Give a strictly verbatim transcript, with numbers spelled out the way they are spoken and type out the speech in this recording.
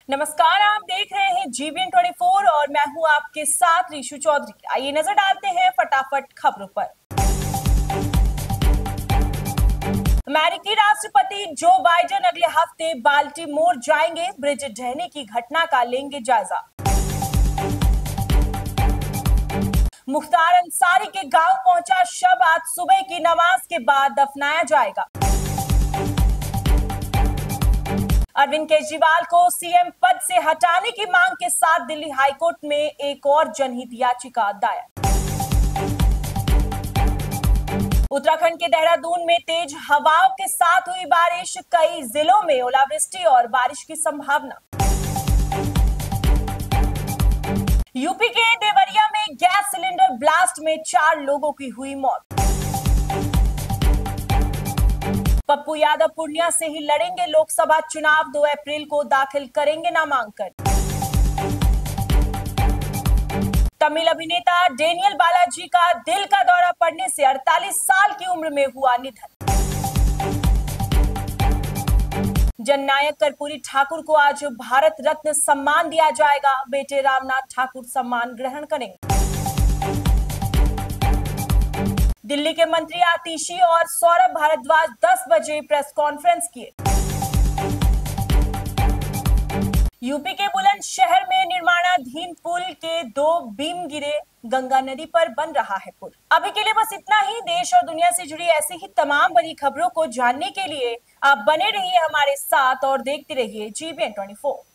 नमस्कार, आप देख रहे हैं जीबीएन ट्वेंटी फोर और मैं हूं आपके साथ ऋषु चौधरी। आइए नजर डालते हैं फटाफट खबरों पर। अमेरिकी राष्ट्रपति जो बाइडेन अगले हफ्ते बाल्टीमोर जाएंगे, ब्रिज ढहने की घटना का लेंगे जायजा। मुख्तार अंसारी के गांव पहुंचा शव, आज सुबह की नमाज के बाद दफनाया जाएगा। अरविंद केजरीवाल को सीएम पद से हटाने की मांग के साथ दिल्ली हाईकोर्ट में एक और जनहित याचिका दायर। उत्तराखंड के देहरादून में तेज हवाओं के साथ हुई बारिश, कई जिलों में ओलावृष्टि और बारिश की संभावना। यूपी के देवरिया में गैस सिलेंडर ब्लास्ट में चार लोगों की हुई मौत। पप्पू यादव पूर्णिया से ही लड़ेंगे लोकसभा चुनाव, दो अप्रैल को दाखिल करेंगे नामांकन। तमिल अभिनेता डेनियल बालाजी का दिल का दौरा पड़ने से अड़तालीस साल की उम्र में हुआ निधन। जननायक कर्पूरी ठाकुर को आज भारत रत्न सम्मान दिया जाएगा, बेटे रामनाथ ठाकुर सम्मान ग्रहण करेंगे। दिल्ली के मंत्री आतिशी और सौरभ भारद्वाज दस बजे प्रेस कॉन्फ्रेंस किए। यूपी के बुलंदशहर में निर्माणाधीन पुल के दो बीम गिरे, गंगा नदी पर बन रहा है पुल। अभी के लिए बस इतना ही। देश और दुनिया से जुड़ी ऐसी ही तमाम बड़ी खबरों को जानने के लिए आप बने रहिए हमारे साथ और देखते रहिए जीबीएन ट्वेंटी फोर।